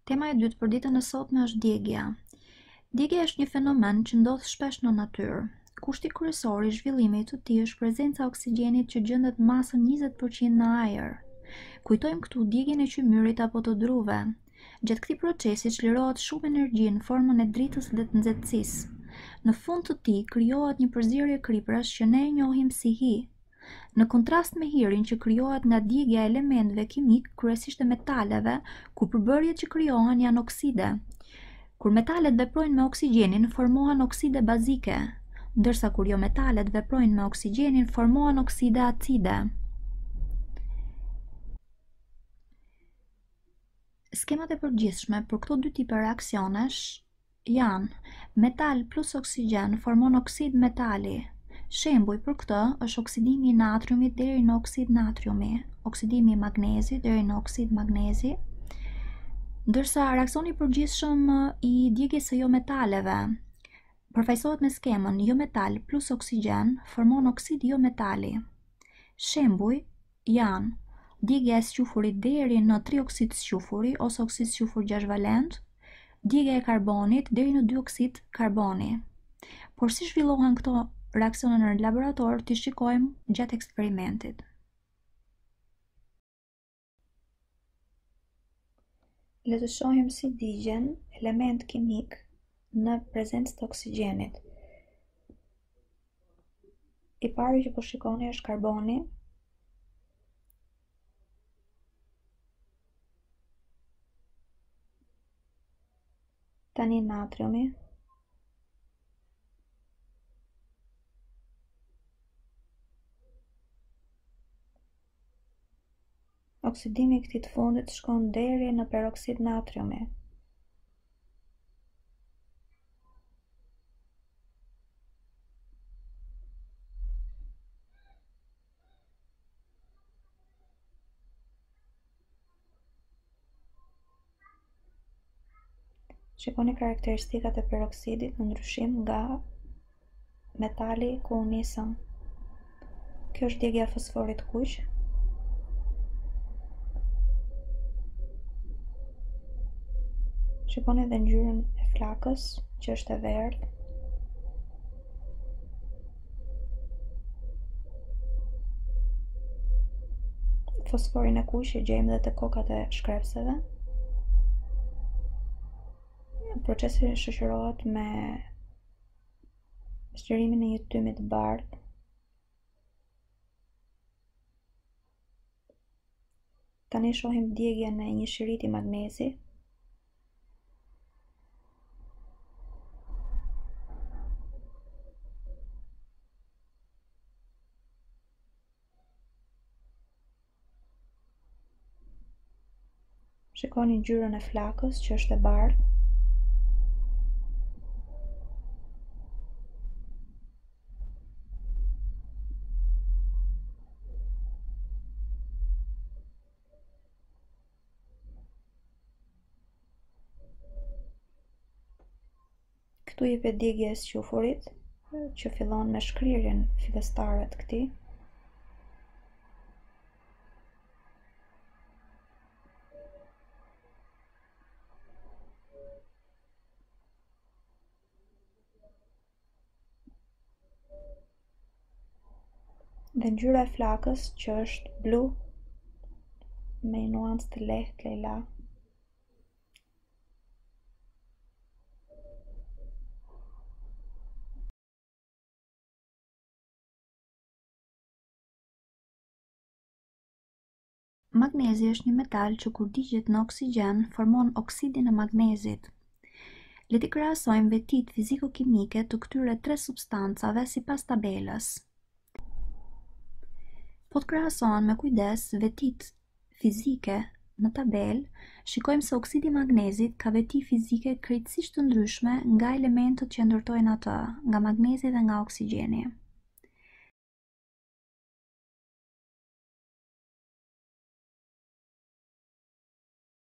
Tema e dytë për ditën e sotme është djegja. Djegja është një fenomen që ndodh shpesh në natyrë. Kushti kryesor i zhvillimit të tij është prezenca e oksigjenit që gjendet masën 20% në ajër. Kujtojmë këtu djegjen e qymyrit apo të druve. Gjatë këtij procesi çlirohet shumë energji në formën e dritës dhe të nxehtësisë. Në fund të tij krijohet një përzierje kriprash që ne e njohim si hi. Në kontrast me hirin që krijohet nga djegja e elementëve kimik, kryesisht e metaleve, ku përbërjet që krijohen janë okside. Kur metalet veprojnë me oksigjenin, formohen okside bazike, ndërsa kur jo metalet veprojnë me oksigjenin, formohen okside acide. Skemat e përgjithshme për këto dy tipe reaksionesh janë metal plus oksigjen formon oksid metali. Shembuj për këtë është oksidimi i natriumit deri në oksid natriumi, oksidimi i magnezit deri në oksid magnezi, ndërsa reaksioni i përgjithshëm i djegjes së jo metaleve përfaqësohet me skemën jo metal plus oksigjen formon oksid jo metali. Shembuj janë djegja e sqyfurit deri në 3 oksid sqyfuri ose oksid sqyfur 6 valent, djegja e karbonit deri në 2 oksid karboni. Por si zhvillohen këto reaksione në laborator t'i shikojmë gjatë eksperimentit. Le të shohim si digjen element kimik në prezencë të oksigjenit. I pari që po shikoni është karboni. Tani natriumi. Oksidimi i këtij të fundit shkon deri në peroksid natriumi. Shikoni karakteristikat e peroksidit në ndryshim nga metali ku u nisëm. Kjo është djegja e fosforit kuq. Shikoni edhe ngjyrën e flakës që është e verdhë. Fosforin e kuq e gjejmë edhe te kokat e shkrepseve. Procesi shoqërohet me zgjerimin e një tymi të bardhë. Tani shohim djegjen e një shiriti magnezi. Shikoni ngjyrën e flakës që është e bardhë. Këtu jepet djegja e sqyfurit që fillon me shkrirjen fillestare të këtij. Dhe ngjyra e flakës që është blu me një nuancë të lehtë lejla. Magnezi është një metal që kur digjet në oksigjen formon oksidin e magnezit. Le të krahasojmë vetitë fiziko-kimike të këtyre 3 substancave sipas tabelës. Po të krahasohen me kujdes vetitë fizike në tabelë, shikojmë se oksidi i magnezit ka veti fizike krejtësisht të ndryshme nga elementët që ndërtojnë atë, nga magnezi dhe nga oksigjeni.